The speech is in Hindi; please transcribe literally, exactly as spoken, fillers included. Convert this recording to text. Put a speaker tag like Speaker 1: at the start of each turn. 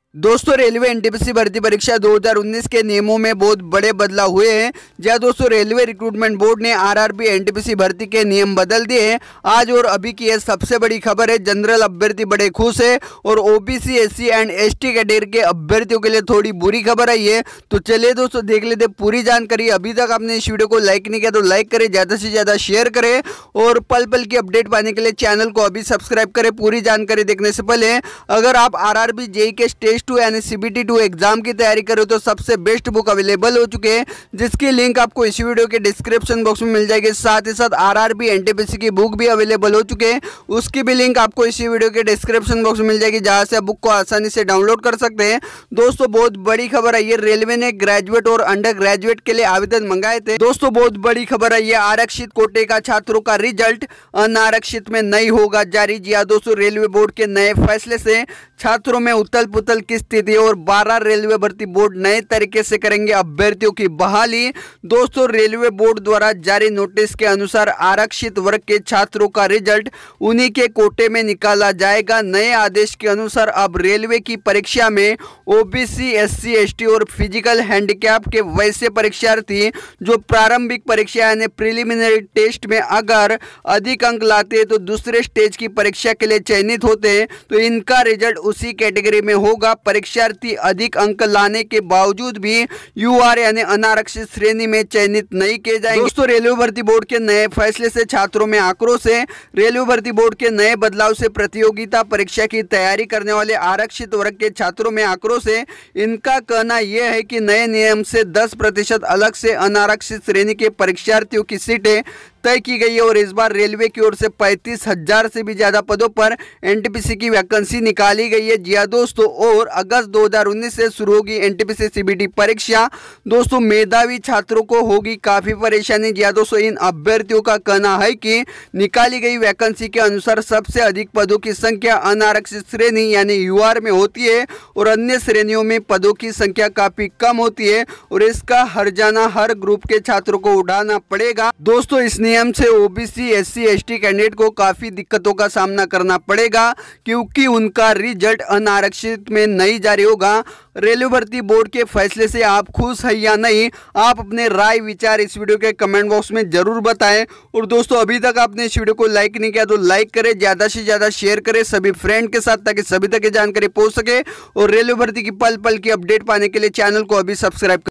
Speaker 1: दोस्तों रेलवे एनटीपीसी भर्ती परीक्षा दो हज़ार उन्नीस के नियमों में बहुत बड़े बदलाव हुए हैं। जहां दोस्तों रेलवे रिक्रूटमेंट बोर्ड ने आरआरबी एनटीपीसी भर्ती के नियम बदल दिए हैं। आज और अभी की यह सबसे बड़ी खबर है। जनरल अभ्यर्थी बड़े खुश है और OBC SC and ST category के अभ्यर्थियों के लिए थोड़ी बुरी खबर आई है। तो चलिए दोस्तों देख लेते पूरी जानकारी। अभी तक आपने इस वीडियो को लाइक नहीं किया तो लाइक करें, ज्यादा से ज्यादा शेयर करें और पल पल की अपडेट पाने के लिए चैनल को अभी सब्सक्राइब करें। पूरी जानकारी देखने से पहले अगर आप आरआरबी जेई के स्टेज टू यानी सीबीटी टू एग्जाम की तैयारी करो तो सबसे बेस्ट बुक अवेलेबल हो चुके हैं, जिसकी लिंक आपको इसी वीडियो के डिस्क्रिप्शन बॉक्स में मिल जाएगी। साथ ही साथ आरआरबी एनटीपीसी की बुक भी अवेलेबल हो चुके हैं, उसकी भी लिंक आपको इसी वीडियो के डिस्क्रिप्शन बॉक्स में मिल जाएगी, जहां से आप बुक को आसानी से डाउनलोड कर सकते हैं। दोस्तों बहुत बड़ी खबर आई है। रेलवे ने ग्रेजुएट और अंडर ग्रेजुएट के लिए आवेदन मंगाए थे। दोस्तों बहुत बड़ी खबर आई है। आरक्षित कोटे का छात्रों का रिजल्ट अनारक्षित में नहीं होगा जारी। जी हाँ दोस्तों, रेलवे बोर्ड के नए फैसले से छात्रों में उथल पुथल की स्थिति और बारह रेलवे भर्ती बोर्ड नए तरीके से करेंगे अभ्यर्थियों की बहाली। दोस्तों रेलवे बोर्ड द्वारा जारी नोटिस के अनुसार आरक्षित वर्ग के छात्रों का रिजल्ट उन्हीं के कोटे में निकाला जाएगा। नए आदेश के अनुसार अब रेलवे की परीक्षा में ओबीसी एससी एसटी और फिजिकल हैंडीकैप के वैसे परीक्षार्थी जो प्रारंभिक परीक्षा यानी प्रिलिमिनरी टेस्ट में अगर अधिक अंक लाते हैं तो दूसरे स्टेज की परीक्षा के लिए चयनित होते हैं तो इनका रिजल्ट उसी कैटेगरी में होगा। परीक्षार्थी अधिक अंक लाने के बावजूद भी यूआर यानी अनारक्षित श्रेणी में चयनित नहीं किए जाएंगे। दोस्तों रेलवे भर्ती बोर्ड के नए फैसले से छात्रों में आक्रोश है। रेलवे भर्ती बोर्ड के नए बदलाव से प्रतियोगिता परीक्षा की तैयारी करने वाले आरक्षित वर्ग के छात्रों में आक्रोश है। इनका कहना यह है कि नए नियम से दस प्रतिशत अलग से अनारक्षित श्रेणी के परीक्षार्थियों की सीटें तय की गई है और इस बार रेलवे की ओर से पैंतीस हजार से भी ज्यादा पदों पर एनटीपीसी की वैकेंसी निकाली गई है। जी हाँ दोस्तों, और अगस्त दो हज़ार उन्नीस से शुरू होगी एनटीपीसी सीबीटी परीक्षा। दोस्तों मेधावी छात्रों को होगी काफी परेशानी। जी हाँ दोस्तों, इन अभ्यर्थियों का कहना है कि निकाली गई वैकेंसी के अनुसार सबसे अधिक पदों की संख्या अनारक्षित श्रेणी यानी यूआर में होती है और अन्य श्रेणियों में पदों की संख्या काफी कम होती है और इसका हर्जाना हर ग्रुप के छात्रों को उठाना पड़ेगा। दोस्तों इस नियम से ओबीसी एससी एसटी कैंडिडेट को काफी दिक्कतों का सामना करना पड़ेगा क्योंकि उनका रिजल्ट अनारक्षित में नहीं जारी होगा। रेलवे भर्ती बोर्ड के फैसले से आप खुश हैं या नहीं, आप अपने राय विचार इस वीडियो के कमेंट बॉक्स में जरूर बताएं। और दोस्तों अभी तक आपने इस वीडियो को लाइक नहीं किया तो लाइक करें, ज्यादा से ज्यादा शेयर करें सभी फ्रेंड के साथ ताकि सभी तक ये जानकारी पहुंच सके और रेलवे भर्ती की पल पल की अपडेट पाने के लिए चैनल को अभी सब्सक्राइब